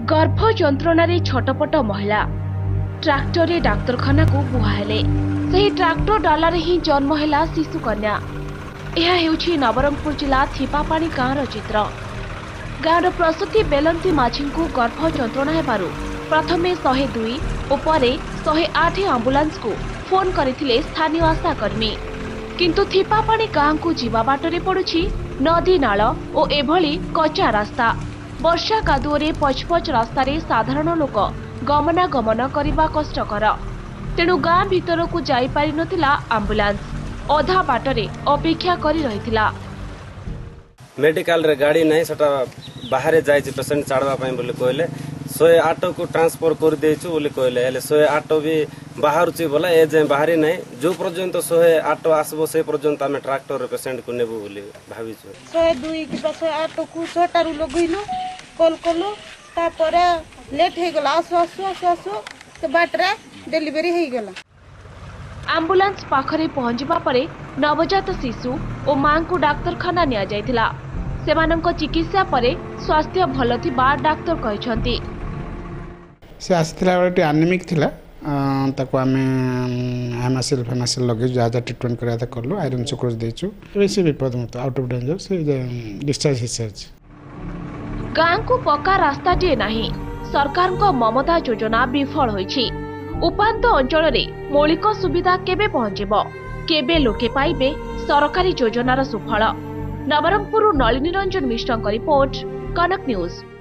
गर्भ जंत्रणा छटपट महिला ट्राक्टर डाक्तरखाना को बुहाले से ट्राक्टर डालारे ही जन्म है शिशु कन्या। यह हेउछि नवरंगपुर जिला थिपापाणी गाँवर चित्र। गाँवर प्रसूति बेलंती माझी को गर्भ जंत्रणा हेबारु प्रथमे 102 और परे 108 आंबुलांस को फोन करथिले स्थानीय आशाकर्मी, किंतु थिपापाणी गाँ को जीवा बाटरे पड़ुछि नदी नाल और एभली कच्चा रास्ता। वर्षा कादुओरे पचपच रास्तार साधारण लोक गमनागमन करने कष्टकर, तेणु गाँ भीतर को जाई पारि नथिला आंबुलांस, अधा बाटरे अपेक्षा करी रहिथिला। मेडिकल रे गाड़ी नहीं सटा बाहर जाय पेसेंट छाड़वा पई बोले कहले 108 को ट्रांसफर कर देछु बोले कहले, हेले 108 भी बाहर छि बोला ए जे बाहरी नहीं, जो पर्यंत 108 आसबो से पर्यंत आमे ट्रैक्टर रे पेसेंट को नेबो बोले भाबिछु। 102 कि 108 को छटारू लगइलो कॉल कलो तापरे लेट हे गेला आसो तो बाटरा डिलीवरी हे गेला। आंबुलांस पाखरे पहुंचबा परे नवजात शिशु और मां को डाक्तरखाना निया जायतिला। सेमानंको चिकित्सा परे स्वास्थ्य भल थिबा डाक्टर कहिसंती। से आसिथिला गोटे एनीमिक थिला, ताको आमे एमासिल फेमासिल लगे जा ट्रीटमेंट करा था करलो, आयरन सुक्रोज देछु, वैसे विपद मत आउट ऑफ डेंजर से डिस्चार्ज हिसार्ज। गाँ को पक्का रास्ताटे नहीं, सरकार को ममता योजना विफल होइछि। उपांत अंचल रे मौलिक सुविधा केबे पहुंचेबो, केबे लोके पाइबे सरकारी योजनार सुफल। नवरंगपुर नलिनी रंजन मिश्रଙ୍କ रिपोर्ट, कनक न्यूज।